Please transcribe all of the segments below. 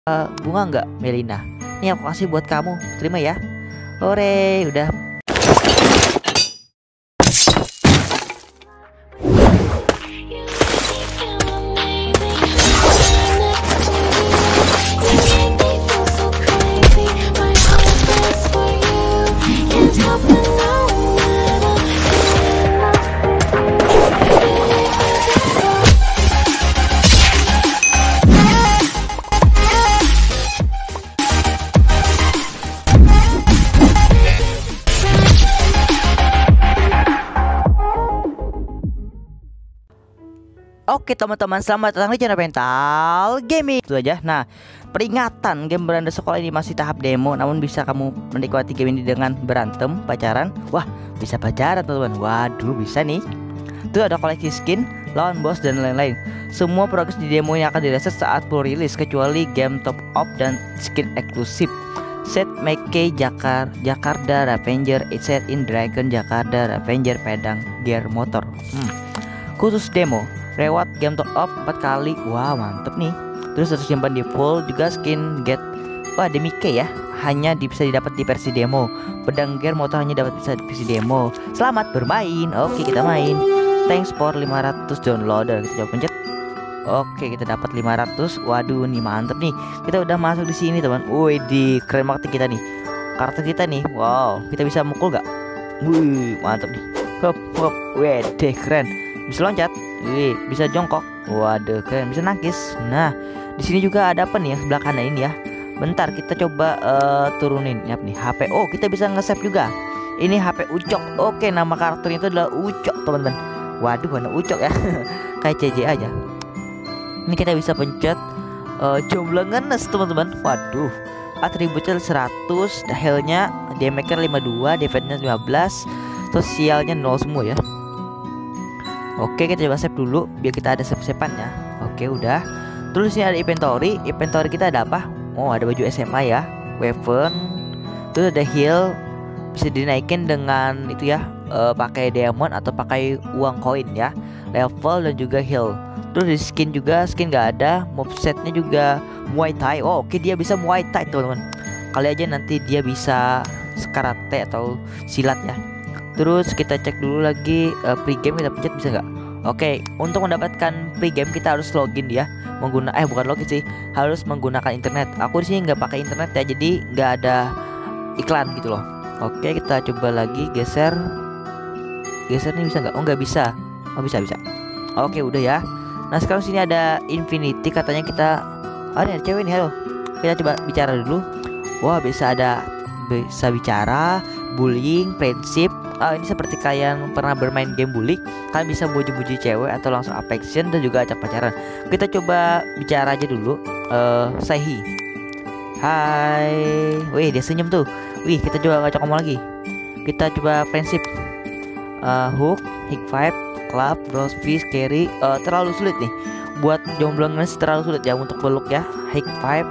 bunga nggak, Melina? Ini aku kasih buat kamu, terima ya. Hore, udah. Oke teman-teman, selamat datang di channel Pental Gaming. Itu aja. Nah, peringatan, game beranda sekolah ini masih tahap demo, namun bisa kamu menikmati game ini dengan berantem, pacaran. Wah, bisa pacaran teman-teman. Waduh, bisa nih. Itu ada koleksi skin, lawan bos dan lain-lain. Semua progres di demo ini akan direset saat full rilis, kecuali game top up dan skin eksklusif. Set Make Jakarta Ravenger, set in Dragon Jakarta Ravenger pedang gear motor. Khusus demo, reward game top up 4 kali. Wah, mantep nih. Terus harus simpan di full juga skin get. Wah, Demike ya. Hanya bisa didapat di versi demo. Pedang gear motor hanya dapat bisa di versi demo. Selamat bermain. Oke, kita main. Thanks for 500 downloader. Kita coba pencet. Oke, kita dapat 500. Waduh, nih mantep nih. Kita udah masuk di sini, teman. Wih, di keren banget kita nih. Karakter kita nih. Wow, kita bisa mukul gak? Wih, mantep nih. Hop, hop. Wih, deh keren. Bisa loncat. Wih, bisa jongkok. Waduh, keren. Bisa nangkis. Nah, di sini juga ada apa nih ya, sebelah kanan ini ya. Bentar, kita coba turunin. Ini nih, HP. Oh, kita bisa nge-save juga. Ini HP Ucok. Oke, nama karakternya itu adalah Ucok, teman-teman. Waduh, mana Ucok ya. Kayak CJ aja. Ini kita bisa pencet jomblo ngenes, teman-teman. Waduh. Atributnya 100, health-nya damage-nya 52, defense-nya 15, sosialnya 0 semua ya. Oke, kita coba save dulu biar kita ada save-saveannya. Oke, udah. Terus ini ada inventory. Inventory kita ada apa? Oh, ada baju SMA ya, weapon. Terus ada heal, bisa dinaikin dengan itu ya, pakai diamond atau pakai uang koin ya. Level dan juga heal. Terus di skin juga, skin nggak ada. Movesetnya juga Muay Thai. Oh, oke, dia bisa Muay Thai, teman-teman. Kali aja nanti dia bisa karate atau silat ya. Terus kita cek dulu lagi pre-game, kita pencet bisa nggak? Oke, untuk mendapatkan pre-game kita harus login ya, bukan login sih, harus menggunakan internet. Aku di sini nggak pakai internet ya, jadi nggak ada iklan gitu loh. Oke, kita coba lagi geser nih, bisa nggak? Oh, nggak bisa. Oh, bisa. Oke, udah ya. Nah, sekarang sini ada Infinity, katanya kita ada cewek nih. Halo, kita coba bicara dulu. Wah, bisa bicara, bullying, prinsip. Ini seperti kalian pernah bermain game bully, kalian bisa muji-muji cewek atau langsung affection dan juga ajak pacaran. Kita coba bicara aja dulu. Say hi. Hai. Wih, dia senyum tuh. Wih, kita coba ngajak ngomong lagi. Kita coba prinsip. Hook, high five, club, rose fish, carry. Terlalu sulit nih. Buat jomblo ngenes terlalu sulit ya untuk peluk ya. High five,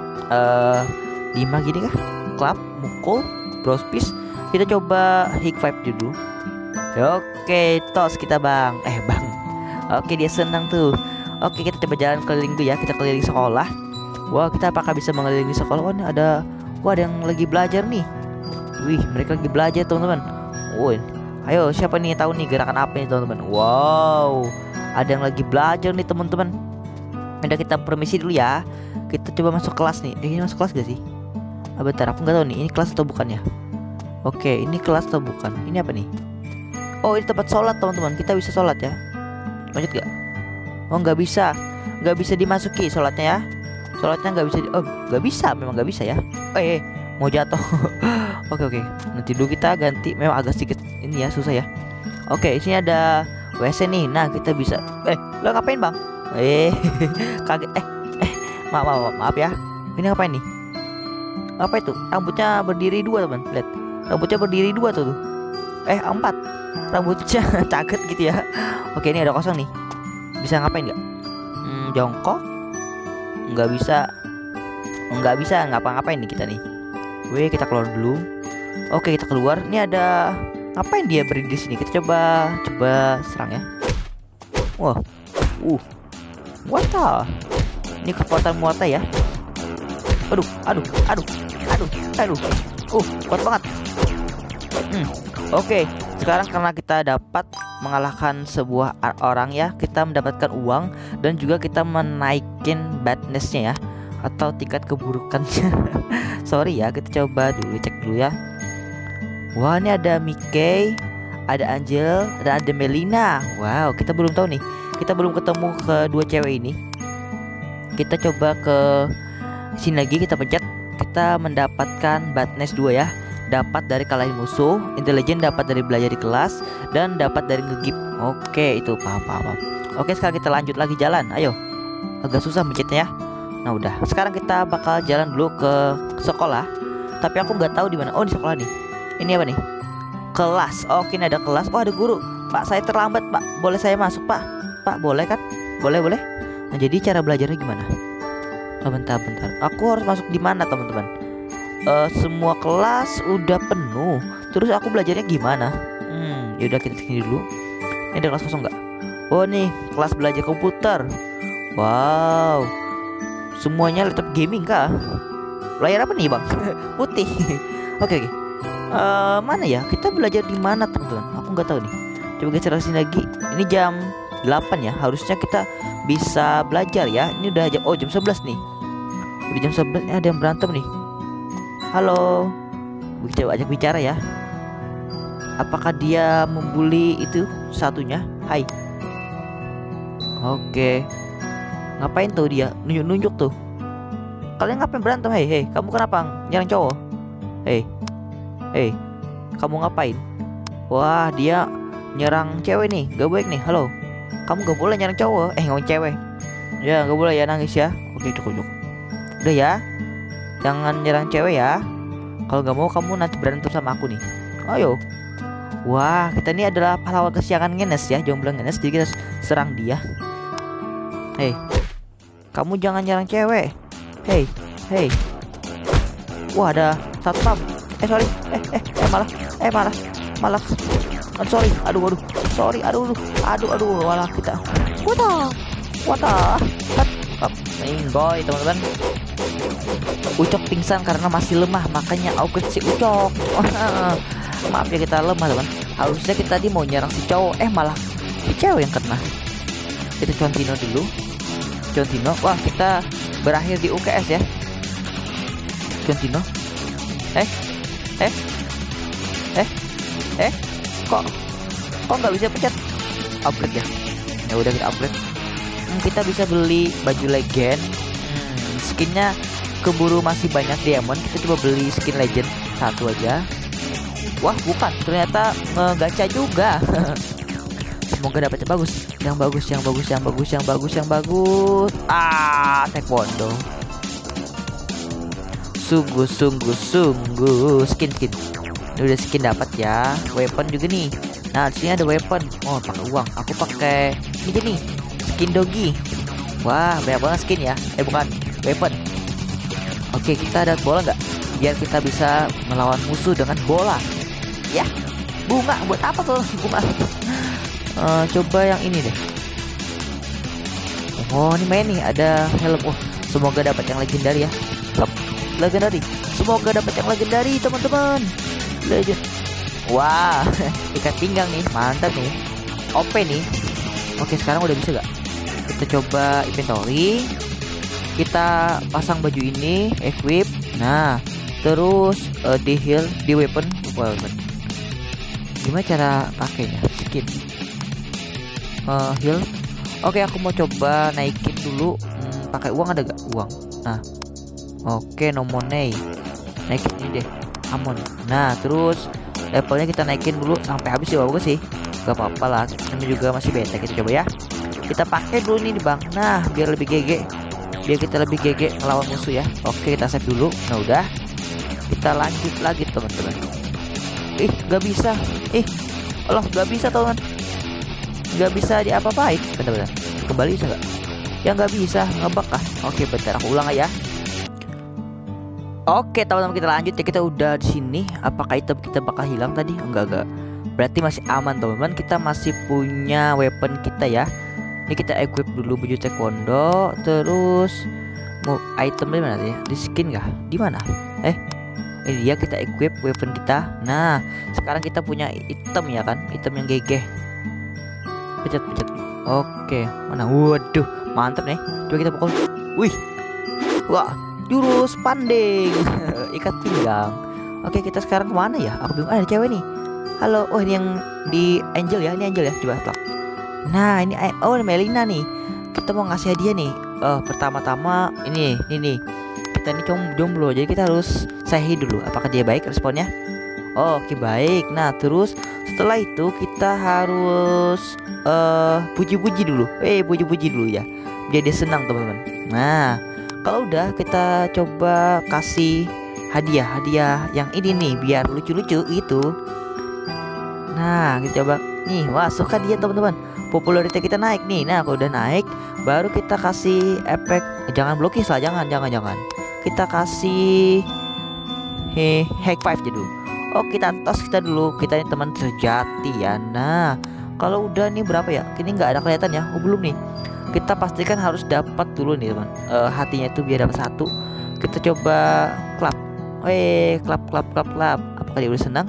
5 gini kah? Club, mukul, rose fish. Kita coba high five dulu. Oke, tos kita bang. Oke, dia senang tuh. Oke, kita coba jalan keliling dulu ya. Kita keliling sekolah. Wah, kita apakah bisa mengelilingi sekolah? Oh, ini ada yang lagi belajar nih. Wih, mereka lagi belajar, teman-teman. Woi, ayo, siapa nih tahu nih gerakan apa nih, teman-teman? Wow, ada yang lagi belajar nih, teman-teman. Udah, kita permisi dulu ya. Kita coba masuk kelas nih. Ini masuk kelas gak sih? Bentar, aku nggak tahu nih. Ini kelas atau bukan ya? Oke, ini kelas atau bukan? Ini apa nih? Oh, ini tempat sholat, teman-teman. Kita bisa sholat ya. Lanjut gak? Oh, nggak bisa. Nggak bisa dimasuki sholatnya ya. Sholatnya nggak bisa. Oh, nggak bisa. Memang nggak bisa ya. Mau jatuh. Oke. Nanti dulu kita ganti. Memang agak sedikit ini ya, susah ya. Oke, sini ada WC nih. Nah, kita bisa. Lo ngapain bang? Kaget. Maaf ya. Ini ngapain nih? Apa itu? Rambutnya berdiri 2, teman. Lihat. Rambutnya berdiri 2 tuh. 4. Rambutnya caket gitu ya. Oke, ini ada kosong nih. Bisa ngapain nggak? Jongkok. Nggak bisa ngapa-ngapain nih kita nih. Wih, kita keluar dulu. Oke, kita keluar. Ini ada ngapain dia berdiri di sini? Kita coba serang ya. Wah. What the? Ini kekuatan muata ya. Aduh, aduh, aduh, aduh, aduh. Kuat banget. Oke, sekarang karena kita dapat mengalahkan sebuah orang ya, kita mendapatkan uang dan juga kita menaikin badness-nya ya, atau tingkat keburukannya. Sorry ya, kita coba dulu, cek dulu ya. Wah, ini ada Mickey, ada Angel, dan ada Melina. Wow, kita belum tahu nih. Kita belum ketemu kedua cewek ini. Kita coba ke sini lagi, kita pencet. Kita mendapatkan badness 2 ya. Dapat dari kalahin musuh, intelligent dapat dari belajar di kelas, dan dapat dari ngegip. Oke, itu paham. Oke, sekarang kita lanjut lagi jalan. Ayo. Agak susah mencetnya ya. Nah, udah. Sekarang kita bakal jalan dulu ke sekolah. Tapi aku nggak tahu di mana. Oh, di sekolah nih. Ini apa nih? Kelas. Oke, ini ada kelas. Oh, ada guru. Pak, saya terlambat, Pak. Boleh saya masuk, Pak? Pak, boleh kan? Boleh. Nah, jadi cara belajarnya gimana? Oh, bentar. Aku harus masuk di mana, teman-teman? Semua kelas udah penuh. Terus aku belajarnya gimana? Yaudah, kita sini dulu. Ini ada kelas kosong nggak? Oh, nih kelas belajar komputer. Wow, semuanya laptop gaming kah? Layar apa nih, Bang? Putih. Oke. Mana ya? Kita belajar di mana, teman-teman? Aku nggak tahu nih. Coba kita cari lagi. Ini jam 8 ya. Harusnya kita bisa belajar ya. Ini udah jam 11 nih. Udah jam 11 nih, ada yang berantem nih. Halo, coba ajak bicara ya. Apakah dia membuli itu satunya? Hai. Oke. Ngapain tuh dia? Nunjuk tuh. Kalian ngapain berantem? Hei, kamu kenapa nyerang cowok? Hei, kamu ngapain? Wah, dia nyerang cewek nih. Gak baik nih. Halo, kamu gak boleh nyerang cowok. Ngomong cewek. Ya, gak boleh ya nangis ya. Oke, cukup. Udah ya. Jangan nyerang cewek ya. Kalau nggak mau kamu nanti berantem sama aku nih. Ayo. Wah, kita ini adalah pahlawan kesiangan Ngenes ya, jomblo Ngenes. Jadi kita serang dia. Hei, kamu jangan nyerang cewek. Hei. Wah, ada satpam. Sorry. Malah. Sorry. Aduh. Sorry. Aduh. Walah kita. Wata. Boy, teman-teman. Ucok pingsan karena masih lemah, makanya upgrade si Ucok. Maaf ya, kita lemah, teman. Harusnya kita tadi mau nyerang si cowok, malah si cewek yang kena. Kita Contino dulu. Wah, kita berakhir di UKS ya. Contino. Kok nggak bisa pencet upgrade ya? Ya udah, kita upgrade. Kita bisa beli baju legend. Skinnya keburu masih banyak diamond. Kita coba beli skin legend satu aja. Wah, bukan, ternyata ngegacha juga. Semoga dapat yang bagus. Taekwondo. Sungguh skin. Ini udah skin dapat ya. Weapon juga nih. Nah, di sini ada weapon. Oh, pakai uang. Aku pakai ini nih. Skin doggy. Wah, banyak banget skin ya. Bukan, weapon. Oke, kita ada bola nggak? Biar kita bisa melawan musuh dengan bola. Ya, bunga. Buat apa tuh bunga? Coba yang ini deh. Oh, ini main nih. Ada helm. Oh, semoga dapat yang legendary ya. Legendary. Semoga dapat yang legendary, teman-teman. Legend. Wah, ikat pinggang nih. Mantap nih. OP nih. Oke, sekarang udah bisa gak? Kita coba inventory. Kita pasang baju ini, equip. Nah, terus di heal, di weapon. Gimana cara pakainya? Skin. Heal. Oke, aku mau coba naikin dulu. Pakai uang ada gak? Uang. Nah. Oke, no money. Naikin ini deh. Amon. Nah, terus levelnya kita naikin dulu sampai habis ya, bagus sih. Gak apa-apa lah. Ini juga masih beta. Kita coba ya. Kita pakai dulu nih, Bang. Nah, biar lebih GG. Biar kita lebih GG melawan musuh ya. Oke, kita save dulu. Nah, udah. Kita lanjut lagi, teman-teman. Gak bisa. Allah, gak bisa, teman. Gak bisa diapa-apain. Bentar. Kembali bisa gak? Ya gak bisa. Ngebug kah? Oke, bentar. Aku ulang aja. Oke, teman-teman, kita lanjut ya. Kita udah di sini. Apakah item kita bakal hilang tadi? Enggak. Berarti masih aman, teman-teman. Kita masih punya weapon kita ya. Ini kita equip dulu baju taekwondo. Terus Mau item di mana ya? Di skin kah? Di mana? Ini dia, kita equip weapon kita. Nah, sekarang kita punya item ya kan? Item yang GG. Pencet. Oke, mana? Waduh, mantap nih. Coba kita pukul. Wih. Wah, jurus panding. Ikat pinggang. Oke, kita sekarang kemana ya? Aku bingung. Ada cewek nih. Halo. Oh, ini yang di Angel ya? Ini Angel ya? Coba plak. Nah, ini ini Melina nih. Kita mau ngasih hadiah nih. Pertama-tama ini nih. Kita ini jomblo, jadi kita harus say dulu. Apakah dia baik responnya? Oke, baik. Nah, terus setelah itu kita harus puji-puji dulu. Puji-puji dulu ya, biar dia senang teman-teman. Nah, kalau udah kita coba kasih hadiah yang ini nih, biar lucu-lucu itu. Nah, kita coba nih. Wah, suka dia teman-teman. Popularitas kita naik nih. Nah, kalau udah naik, baru kita kasih efek. Jangan blokis lah, jangan. Kita kasih hack 5 dulu. Oh, kita tos kita dulu. Kita ini teman sejati ya. Nah, kalau udah nih berapa ya? Ini nggak ada kelihatan ya. Oh, belum nih. Kita pastikan harus dapat dulu nih teman. Hatinya itu biar dapat 1. Kita coba clap. Clap. Apakah dia udah senang?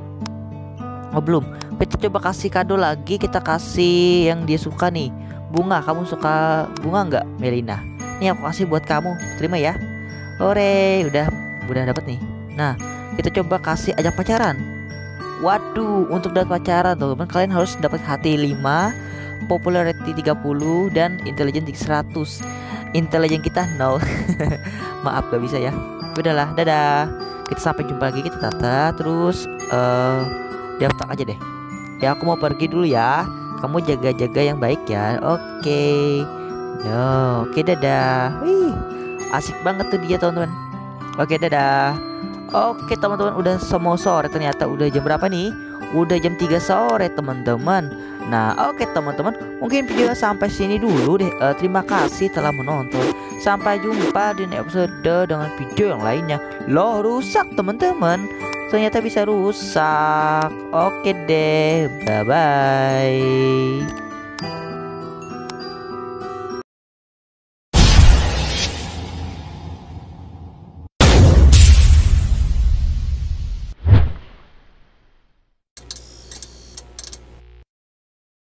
Oh, belum. Kita coba kasih kado lagi. Kita kasih yang dia suka nih. Bunga. Kamu suka bunga nggak, Melina? Nih aku kasih buat kamu. Terima ya. Hore, udah dapat nih. Nah, kita coba kasih ajak pacaran. Waduh, untuk dapat pacaran teman-teman, kalian harus dapat hati 5, popularity 30, dan intelligence 100. Intelijen kita 0. Maaf gak bisa ya. Udahlah, dadah. Kita sampai jumpa lagi, kita tata. Terus daftar aja deh. Ya, aku mau pergi dulu ya. Kamu jaga-jaga yang baik ya. Oke. Oke, dadah. Wih, asik banget tuh dia teman-teman. Oke, dadah. Oke teman-teman, udah mau sore ternyata. Udah jam berapa nih? Udah jam 3 sore teman-teman. Nah, oke teman-teman, mungkin video sampai sini dulu deh. Terima kasih telah menonton. Sampai jumpa di episode dengan video yang lainnya. Loh, rusak teman-teman. Ternyata bisa rusak. Oke deh, bye bye.